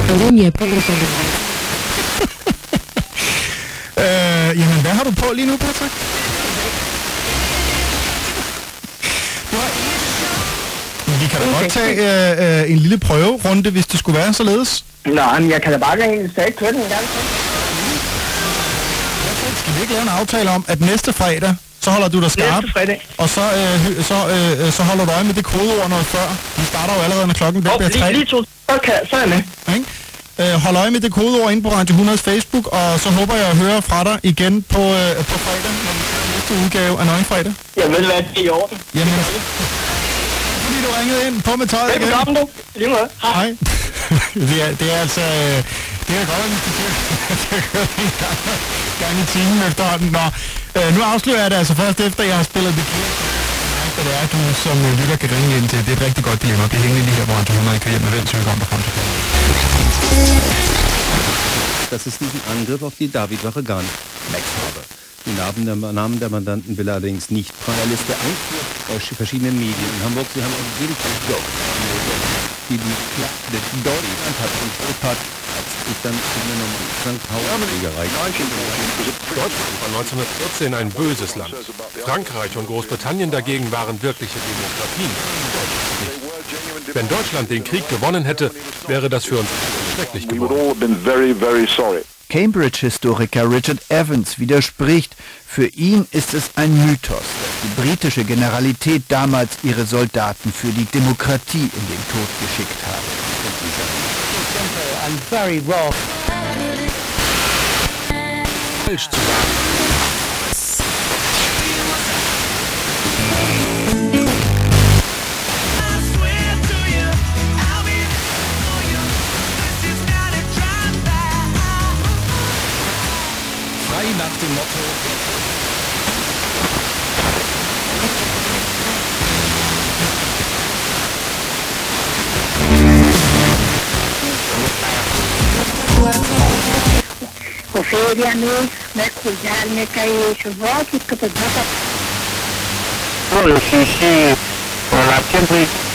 Jamen, hvad har du på lige nu, Patrick? Vi kan da godt tage en lille prøverunde, hvis det skulle være således. Nå, men jeg kan da bare egentlig stadig køre den en gang. Skal vi ikke lave en aftale om, at næste fredag, så holder du dig skarp, og så holder du øje med det kodeord noget før. Vi starter jo allerede, når klokken bliver 3. Lige to, så er jeg med. Hold øje med det kodeord inde på Radio 100's Facebook, og så håber jeg at høre fra dig igen på fredag, når vi skal næste udgave af Nøgenfredag. Jeg ved, hvad det er i orden. Jamen, fordi du ringede ind på med tøjet igen. Velkommen du. Lige måde. Hej. Det er altså... Det er godt, at vi skal køre en gang i timen efterhånden. Nå, nu afslører jeg det altså først efter, jeg har spillet det kære. Så det er, du som lytter kan ringe ind til. Det er et rigtig godt dilemma. Bliv hængende lige her på Radio 100. I kan hjem med Vend, så vi kommer frem til det. Dass es diesen Angriff auf die Davidwache gar nicht habe. Die Namen der Mandanten will allerdings nicht von der Liste einführen aus verschiedenen Medien. In Hamburg, sie haben auf jeden Fall die Deutschland hat und Stuttgart hat sich dann in der St. Pauli-Fliegerei. Deutschland war 1914 ein böses Land. Frankreich und Großbritannien dagegen waren wirkliche Demokratien. Wenn Deutschland den Krieg gewonnen hätte, wäre das für uns schrecklich geworden. Cambridge-Historiker Richard Evans widerspricht. Für ihn ist es ein Mythos, dass die britische Generalität damals ihre Soldaten für die Demokratie in den Tod geschickt habe. I'm very wrong. Falsch zu sagen. Nach dem Motto. Conferiano, né, cuidar, né, cair, chuvoque, que eu tô dando. Olha, xixi, olha, sempre